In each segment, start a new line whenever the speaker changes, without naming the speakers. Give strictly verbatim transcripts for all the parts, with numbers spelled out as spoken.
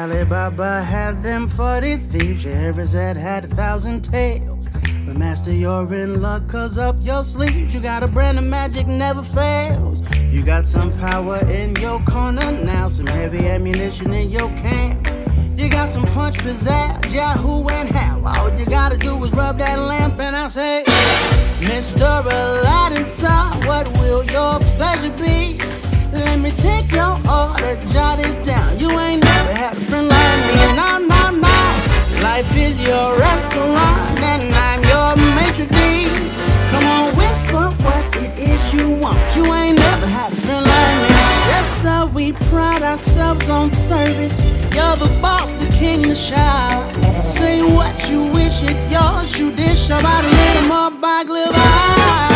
Ali Baba had them forty thieves, Scheherazade had a thousand tales. But master, you're in luck, cause up your sleeves you got a brand of magic never fails. You got some power in your corner now, some heavy ammunition in your camp. You got some punch, pizzazz, yeah, who and how. All you gotta do is rub that lamp and I'll say, Mister Aladdin, sir, what will your pleasure be? Let me take your order, jot it down. You ain't never had a friend like me, no, no, no. Life is your restaurant and I'm your maitre d'. Come on, whisper what it is you want. You ain't never had a friend like me. Yes, sir, we pride ourselves on service. You're the boss, the king, the shower. Say what you wish, it's yours. You dish about a little more baklava.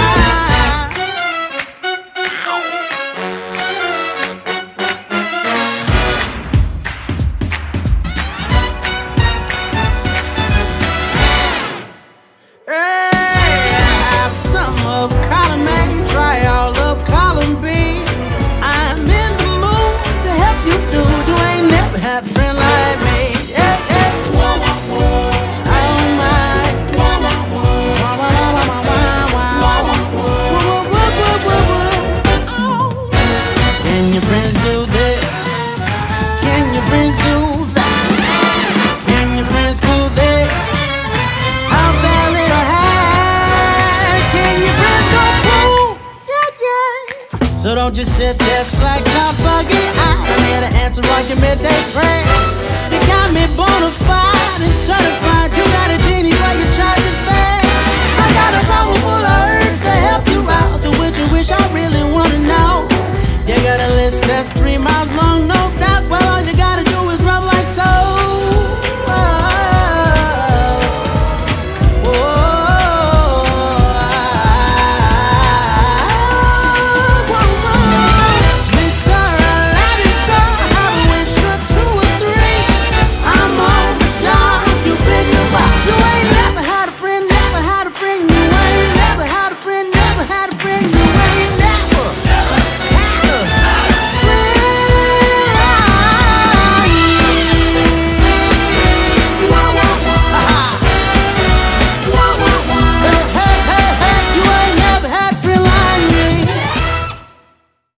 So don't just sit there slack top bugging. I'm here to answer all your midday prayers. You got me bona fide and certified. You got a genie for your charge of fare. I got a powerful urge to help you out. So which you wish I really wanna know. You got a list that's three miles long.